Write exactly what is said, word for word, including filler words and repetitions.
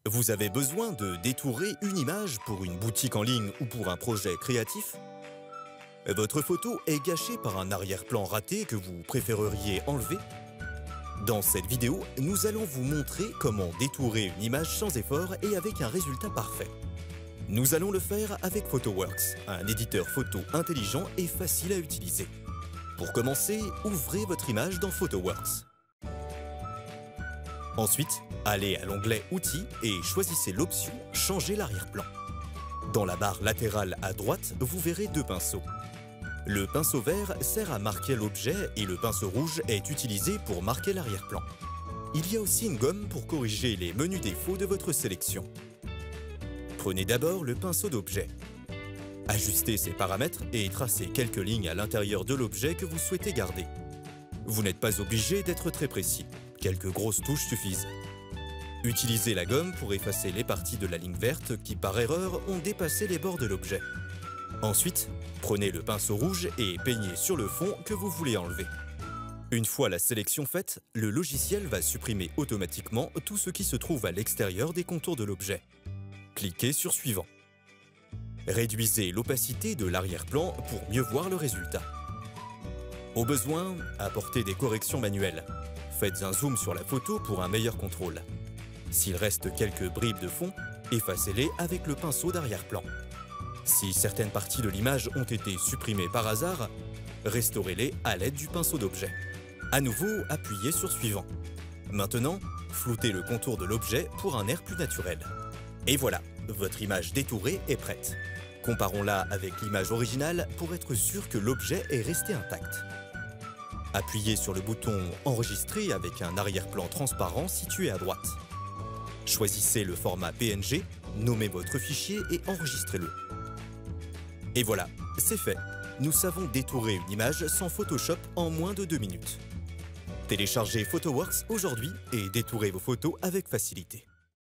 Vous avez besoin de détourer une image pour une boutique en ligne ou pour un projet créatif? Votre photo est gâchée par un arrière-plan raté que vous préféreriez enlever? Dans cette vidéo, nous allons vous montrer comment détourer une image sans effort et avec un résultat parfait. Nous allons le faire avec PhotoWorks, un éditeur photo intelligent et facile à utiliser. Pour commencer, ouvrez votre image dans PhotoWorks. Ensuite, allez à l'onglet Outils et choisissez l'option Changer l'arrière-plan. Dans la barre latérale à droite, vous verrez deux pinceaux. Le pinceau vert sert à marquer l'objet et le pinceau rouge est utilisé pour marquer l'arrière-plan. Il y a aussi une gomme pour corriger les menus défauts de votre sélection. Prenez d'abord le pinceau d'objet. Ajustez ses paramètres et tracez quelques lignes à l'intérieur de l'objet que vous souhaitez garder. Vous n'êtes pas obligé d'être très précis. Quelques grosses touches suffisent. Utilisez la gomme pour effacer les parties de la ligne verte qui, par erreur, ont dépassé les bords de l'objet. Ensuite, prenez le pinceau rouge et peignez sur le fond que vous voulez enlever. Une fois la sélection faite, le logiciel va supprimer automatiquement tout ce qui se trouve à l'extérieur des contours de l'objet. Cliquez sur Suivant. Réduisez l'opacité de l'arrière-plan pour mieux voir le résultat. Au besoin, apportez des corrections manuelles. Faites un zoom sur la photo pour un meilleur contrôle. S'il reste quelques bribes de fond, effacez-les avec le pinceau d'arrière-plan. Si certaines parties de l'image ont été supprimées par hasard, restaurez-les à l'aide du pinceau d'objet. À nouveau, appuyez sur Suivant. Maintenant, floutez le contour de l'objet pour un air plus naturel. Et voilà, votre image détourée est prête. Comparons-la avec l'image originale pour être sûr que l'objet est resté intact. Appuyez sur le bouton Enregistrer avec un arrière-plan transparent situé à droite. Choisissez le format P N G, nommez votre fichier et enregistrez-le. Et voilà, c'est fait. Nous savons détourer une image sans Photoshop en moins de deux minutes. Téléchargez PhotoWorks aujourd'hui et détourez vos photos avec facilité.